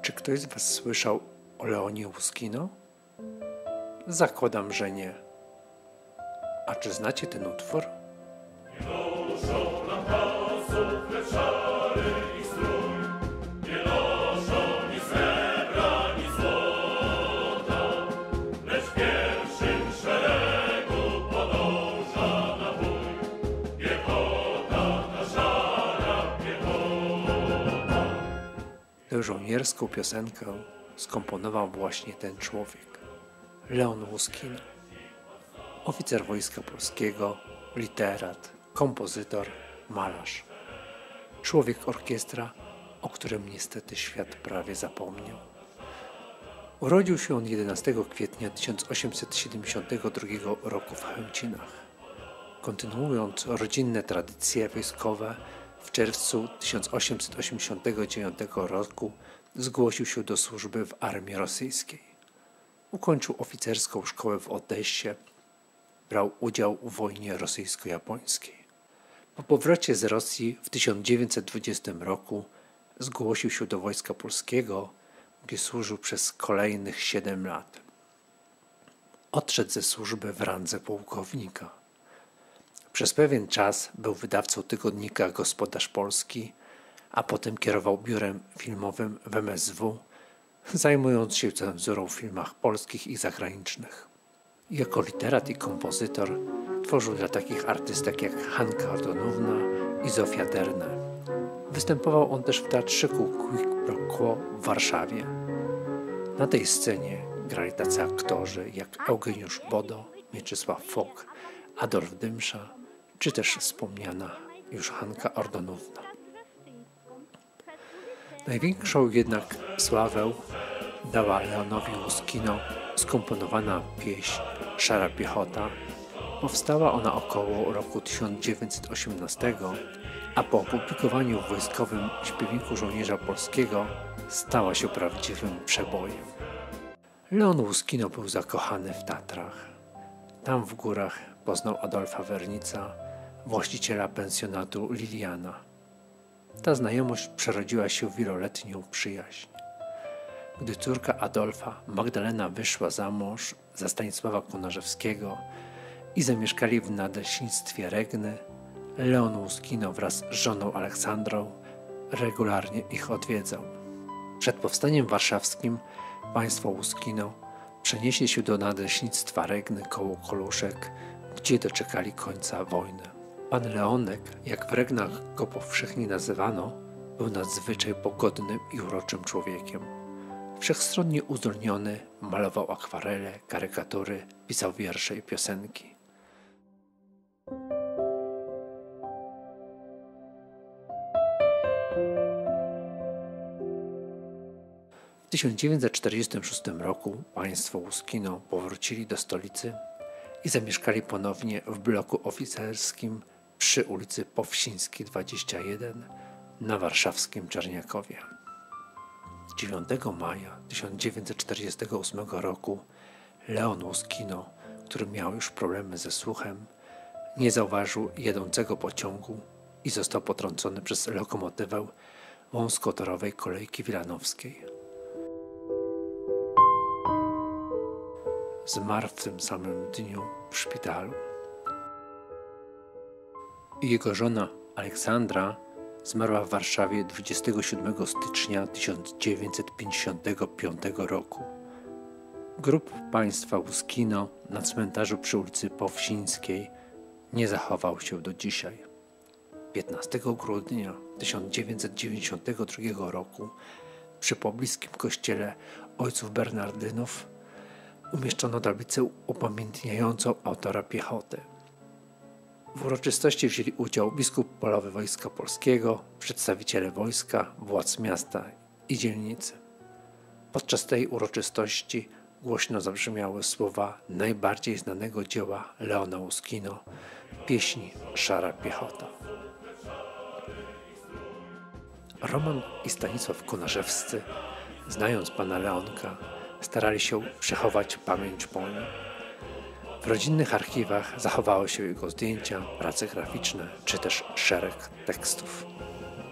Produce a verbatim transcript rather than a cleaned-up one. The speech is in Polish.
Czy ktoś z Was słyszał o Leonie Łuskino? Zakładam, że nie. A czy znacie ten utwór? Tę żołnierską piosenkę skomponował właśnie ten człowiek, Leon Łuskino. Oficer Wojska Polskiego, literat, kompozytor, malarz. Człowiek orkiestra, o którym niestety świat prawie zapomniał. Urodził się on jedenastego kwietnia tysiąc osiemset siedemdziesiątego drugiego roku w Chęcinach. Kontynuując rodzinne tradycje wojskowe, w czerwcu tysiąc osiemset osiemdziesiątego dziewiątego roku zgłosił się do służby w armii rosyjskiej. Ukończył oficerską szkołę w Odessie. Brał udział w wojnie rosyjsko-japońskiej. Po powrocie z Rosji w tysiąc dziewięćset dwudziestym roku zgłosił się do Wojska Polskiego, gdzie służył przez kolejnych siedem lat. Odszedł ze służby w randze pułkownika. Przez pewien czas był wydawcą tygodnika Gospodarz Polski, a potem kierował biurem filmowym w M S W, zajmując się cenzurą w filmach polskich i zagranicznych. Jako literat i kompozytor tworzył dla takich artystek jak Hanka Ordonówna i Zofia Derne. Występował on też w teatrzyku Quick Pro Quo w Warszawie. Na tej scenie grali tacy aktorzy jak Eugeniusz Bodo, Mieczysław Fok, Adolf Dymsza, czy też wspomniana już Hanka Ordonówna. Największą jednak sławę dała Leonowi Łuskino skomponowana pieśń Szara Piechota. Powstała ona około roku tysiąc dziewięćset osiemnastego, a po opublikowaniu w Wojskowym Śpiewniku Żołnierza Polskiego stała się prawdziwym przebojem. Leon Łuskino był zakochany w Tatrach. Tam w górach poznał Adolfa Wernica, właściciela pensjonatu Liliana. Ta znajomość przerodziła się w wieloletnią przyjaźń. Gdy córka Adolfa, Magdalena, wyszła za mąż za Stanisława Konarzewskiego i zamieszkali w nadleśnictwie Regny, Leon Łuskino wraz z żoną Aleksandrą regularnie ich odwiedzał. Przed powstaniem warszawskim państwo Łuskino przenieśli się do nadleśnictwa Regny koło Koluszek, gdzie doczekali końca wojny. Pan Leonek, jak w Regnach go powszechnie nazywano, był nadzwyczaj pogodnym i uroczym człowiekiem. Wszechstronnie uzdolniony, malował akwarele, karykatury, pisał wiersze i piosenki. W tysiąc dziewięćset czterdziestym szóstym roku państwo Łuskino powrócili do stolicy i zamieszkali ponownie w bloku oficerskim przy ulicy Powsińskiej dwadzieścia jeden na warszawskim Czerniakowie. dziewiątego maja tysiąc dziewięćset czterdziestego ósmego roku Leon Łuskino, który miał już problemy ze słuchem, nie zauważył jadącego pociągu i został potrącony przez lokomotywę wąskotorowej kolejki wilanowskiej. Zmarł w tym samym dniu w szpitalu. Jego żona Aleksandra zmarła w Warszawie dwudziestego siódmego stycznia tysiąc dziewięćset pięćdziesiątego piątego roku. Grób państwa Łuskino na cmentarzu przy ulicy Powsińskiej nie zachował się do dzisiaj. piętnastego grudnia tysiąc dziewięćset dziewięćdziesiątego drugiego roku przy pobliskim kościele ojców Bernardynów umieszczono tablicę upamiętniającą autora Piechoty. W uroczystości wzięli udział biskup polowy Wojska Polskiego, przedstawiciele wojska, władz miasta i dzielnicy. Podczas tej uroczystości głośno zabrzmiały słowa najbardziej znanego dzieła Leona Łuskino, pieśni Szara Piechota. Roman i Stanisław Konarzewscy, znając pana Leonka, starali się przechować pamięć po nim. W rodzinnych archiwach zachowały się jego zdjęcia, prace graficzne czy też szereg tekstów.